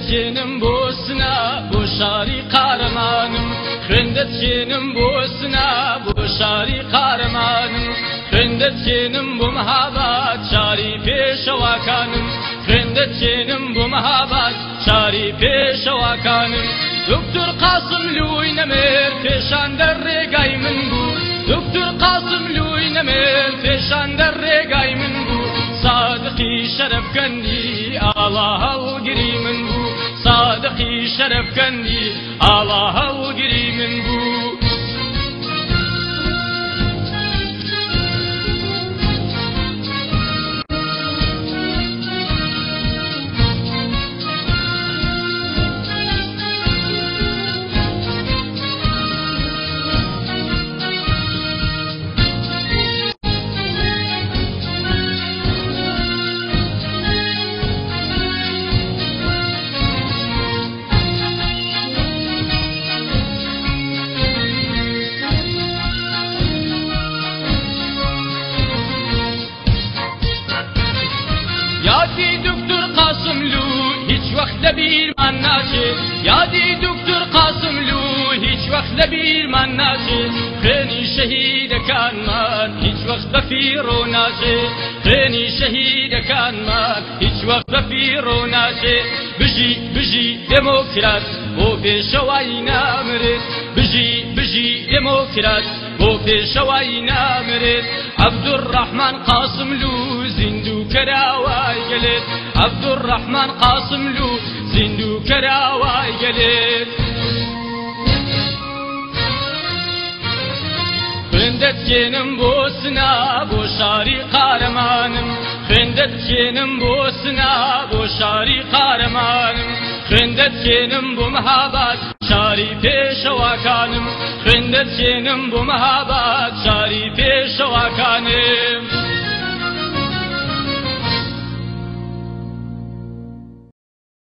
خوێندەتێنم بۆ سنا بۆ شاری قارەمانم خوێندەتێنم بۆ سنا بۆ شاری قارەمانم خوێندەتێنم بۆ مەهاباد شاری پێشەواکانم خوێندەتێنم بۆ مەهاباد شاری پێشەواکانم دکتۆر قاسم لووی نەمێر پێشان دەڕێگای من بوو دکتۆر قاسم لووی نەمێر پێشان دەڕێگای من بوو صادقی شەرەفکەندی ئاڵا هەڵگری من بوو صادقی شەرەفکەندی ئاڵا هەڵگری من بوو یادی دکتۆر قاسم لوو هیچ وەخت لەبیرمان ناچێت یادی دکتۆر قاسم لوو هیچ وەخت لەبیرمان ناچێت خوێنی شەهیدەکانمان هیچ وەخت بەفیڕۆ ناچێت خوێنی شەهیدەکانمان هیچ وەخت بەفیڕۆ ناچێت بژی بژی دمۆکرات بۆ پێشەوای نامرێت بژی بژی دمۆکرات بۆ پێشەوای نامرێت عەبدوڕەحمان قاسم لوو زیندوو کەراوای گەلێت عەبدوڕەحمان قاسم لوو زیندوو کەراوای گەلێت خوێندەتێنم بۆ سنا بۆ شاری قارەمانم خوێندەتێنم بۆ سنا بۆ شاری قارەمانم خوێندەتێنم بۆ مەهاباد شاری پێشەواکانم خوێندەتێنم بۆ مەهاباد